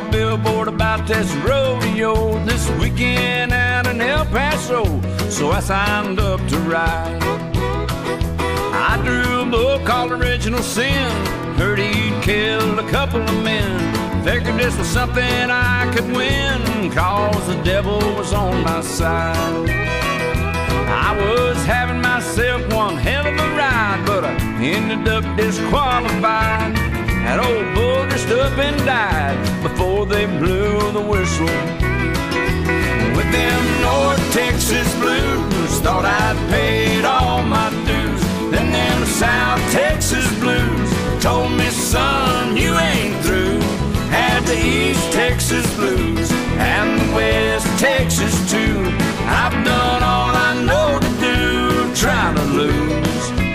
a billboard about this rodeo this weekend out in El Paso, so I signed up to ride. I drew a book called Original Sin, heard he'd killed a couple of men. Figured this was something I could win, cause the devil was on my side. I was having myself one hell of a ride, but I ended up disqualified. That old bull just up and died before they blew the whistle. With them North Texas blues, thought I'd paid all my dues. Then them South Texas blues told me, son, you ain't through. Had the East Texas blues and the West Texas too. I've done all I know to do, trying to lose.